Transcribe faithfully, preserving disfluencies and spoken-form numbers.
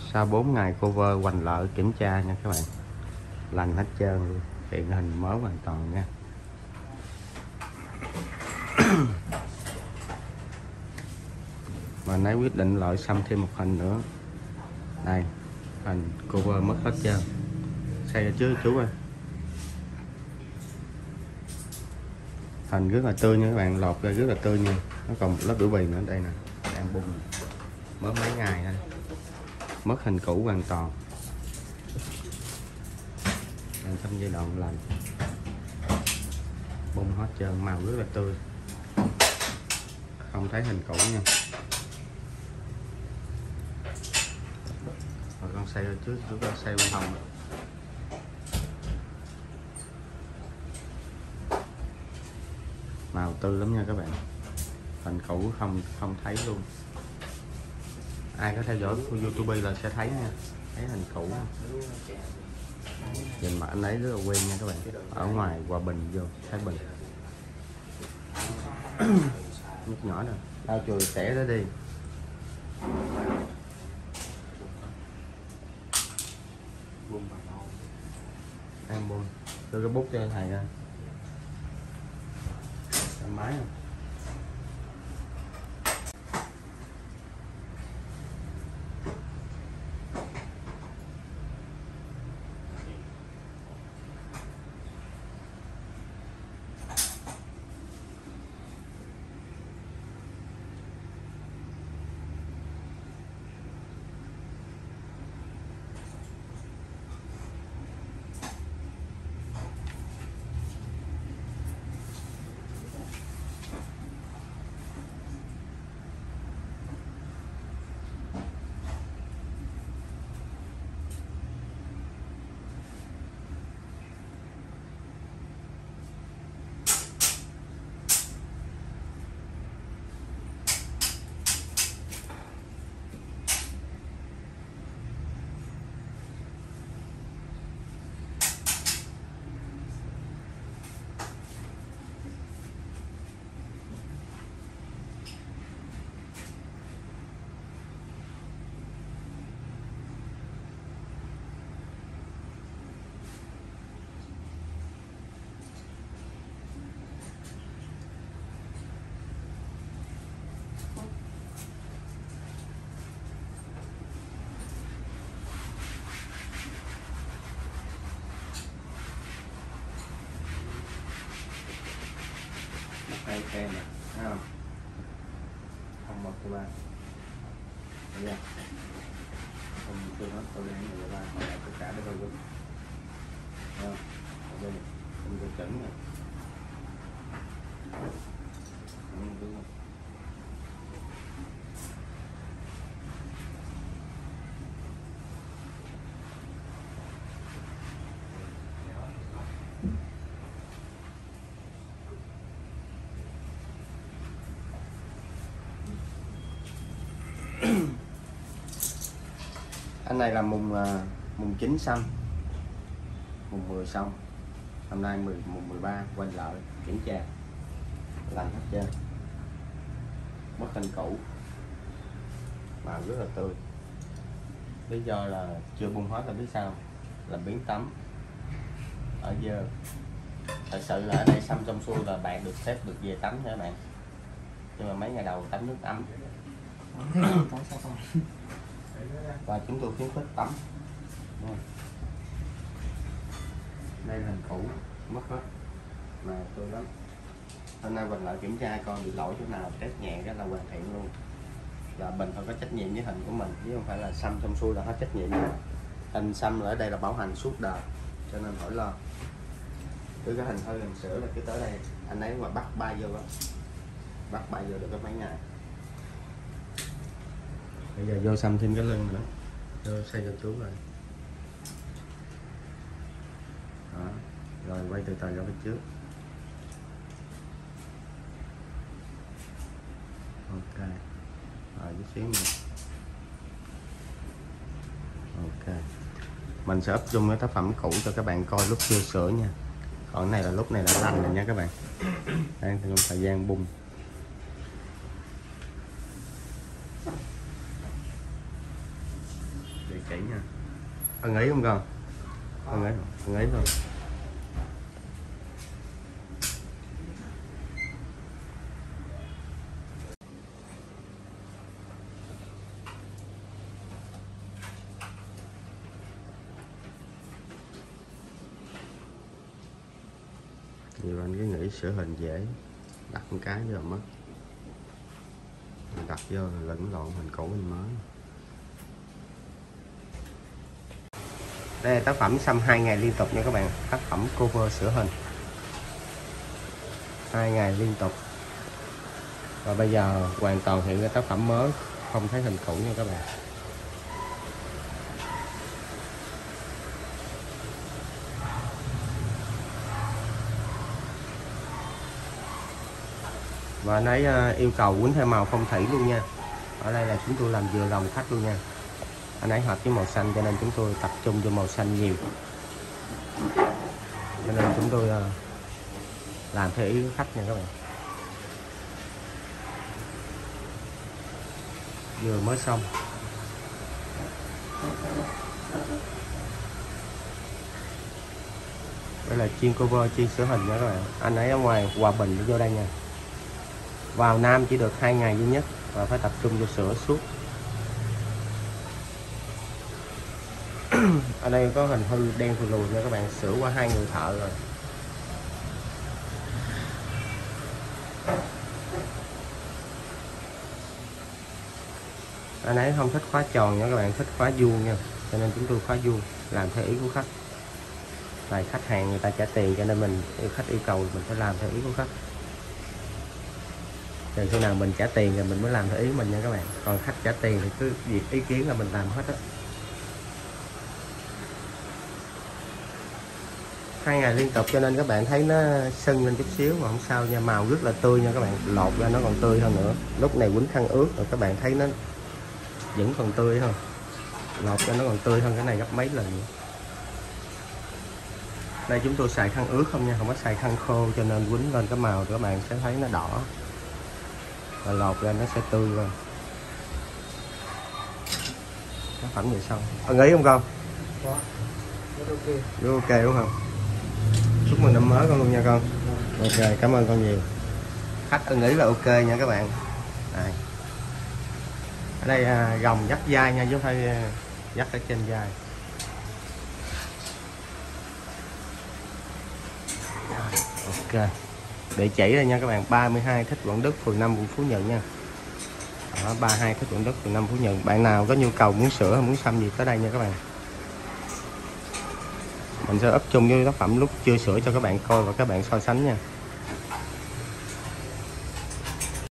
Sau bốn ngày cover hoành lợi kiểm tra nha các bạn, lành hết trơn luôn, hiện hình mới hoàn toàn nha. Mà nãy quyết định loại xăm thêm một hình nữa. Đây, hình cover mất hết trơn. Xây ra trước chú ơi. Hình rất là tươi nha các bạn, lột ra rất là tươi nha. Nó còn một lớp biểu bì nữa, đây nè, đang bung. Mới mấy ngày thôi. Mất hình cũ hoàn toàn. Đang trong giai đoạn lành. Bung hết trơn, màu rất là tươi. Không thấy hình cũ nha. Rồi con xây ra trước, chúng ta xây bên hông. Màu tươi lắm nha các bạn, hình cũ không không thấy luôn. Ai có theo dõi YouTube là sẽ thấy nha, thấy hình cũ. Nhìn mặt anh ấy rất là quen nha các bạn. Ở ngoài Hòa Bình vô Thái Bình. Nước nhỏ nè, tao chùi xẻ đó đi. Em buông, đưa cái bút cho thầy ra. Máy không? Đây kèm nè, thấy không? Không một thứ ba. Thấy chưa? Không chưa hết, tôi đang người ba, còn lại tất cả đều đúng. Thấy không? Ở đây không có chuẩn nè. Không đúng không? Anh này là mùng mùng chín xăm, mùng mười xong, hôm nay mười mùng mười ba quay lại kiểm tra, lành hết trơn, mất hình cũ, màu rất là tươi. Lý do là chưa bung hết là biết sao, là biến tấm ở dơ. Thật sự là ở đây xăm trong xuôi là bạn được phép được về tắm nha các bạn, nhưng mà mấy ngày đầu tắm nước ấm. Và chúng tôi khuyến khích tắm. Đây là hình cũ mất hết mà tôi lắm. Hôm nay mình lại kiểm tra coi bị lỗi chỗ nào, test nhẹ cái là hoàn thiện luôn. Là mình phải có trách nhiệm với hình của mình, chứ không phải là xăm xong xuôi là hết trách nhiệm. Hình xăm ở đây là bảo hành suốt đời, cho nên khỏi lo. Cứ cái hình hơi hình sửa là cứ tới đây anh ấy mà bắt bay vô đó, bắt bay vô được có mấy ngày. Bây giờ vô xăm thêm cái lưng nữa, vô xây cho chú rồi. Đó. Rồi quay từ từ ra phía trước. Ok. Rồi chút xíu nữa. Ok. Mình sẽ ấp chung cái tác phẩm cũ cho các bạn coi lúc chưa sửa nha. Còn cái này là lúc này đã lành rồi nha các bạn. Đang trong thời gian bung. kỹ nha. Ưng ý không con? Ưng ý, ưng ý thôi. Nhiều anh cứ nghĩ sửa hình dễ, đặt một cái rồi mất, đặt vô lẫn lộn hình cũ hình mới. Đây là tác phẩm xăm hai ngày liên tục nha các bạn, tác phẩm cover sửa hình hai ngày liên tục. Và bây giờ hoàn toàn hiện cái tác phẩm mới, không thấy hình cũ nha các bạn. Và anh ấy yêu cầu quýnh theo màu phong thủy luôn nha. Ở đây là chúng tôi làm vừa lòng khách luôn nha. Anh ấy hợp với màu xanh cho nên chúng tôi tập trung cho màu xanh nhiều. Cho nên chúng tôi làm theo ý của khách nha các bạn. Vừa mới xong. Đây là chuyên cover, chuyên sửa hình nha các bạn. Anh ấy ở ngoài Hòa Bình vô đây nha. Vào Nam chỉ được hai ngày duy nhất và phải tập trung vô sửa suốt. Ở đây có hình hư đen thùi lùi nha các bạn, sửa qua hai người thợ rồi. Anh ấy không thích khóa tròn nha các bạn, thích khóa vuông nha, cho nên chúng tôi khóa vuông làm theo ý của khách. Tại khách hàng người ta trả tiền cho nên mình khách yêu cầu mình phải làm theo ý của khách. Từ khi nào mình trả tiền rồi mình mới làm theo ý mình nha các bạn. Còn khách trả tiền thì cứ việc ý kiến là mình làm hết á. Hai ngày liên tục cho nên các bạn thấy nó sưng lên chút xíu mà không sao nha, màu rất là tươi nha các bạn, lột ra nó còn tươi hơn nữa. Lúc này quýnh khăn ướt rồi các bạn thấy nó vẫn còn tươi hơn, lột cho nó còn tươi hơn cái này gấp mấy lần nữa. Đây chúng tôi xài khăn ướt không nha, không có xài khăn khô, cho nên quýnh lên cái màu các bạn sẽ thấy nó đỏ và lột ra nó sẽ tươi hơn. Sản phẩm vậy xong. Ưng ý không con? Có. Rất ok. Rất ok đúng không? Chúc mừng năm mới con luôn nha con. Ok, cảm ơn con nhiều. Khách ưng ý là ok nha các bạn. Đây. Ở đây à, gồng dắt vai nha, chứ không phải dắt ở trên vai. Ok. Địa chỉ đây nha các bạn, ba mươi hai Thích Quảng Đức, phường năm, quận Phú Nhuận nha. Đó, ba mươi hai Thích Quảng Đức, phường năm, Phú Nhuận. Bạn nào có nhu cầu muốn sửa hay muốn xăm gì tới đây nha các bạn. Mình sẽ up chung với tác phẩm lúc chưa sửa cho các bạn coi và các bạn so sánh nha.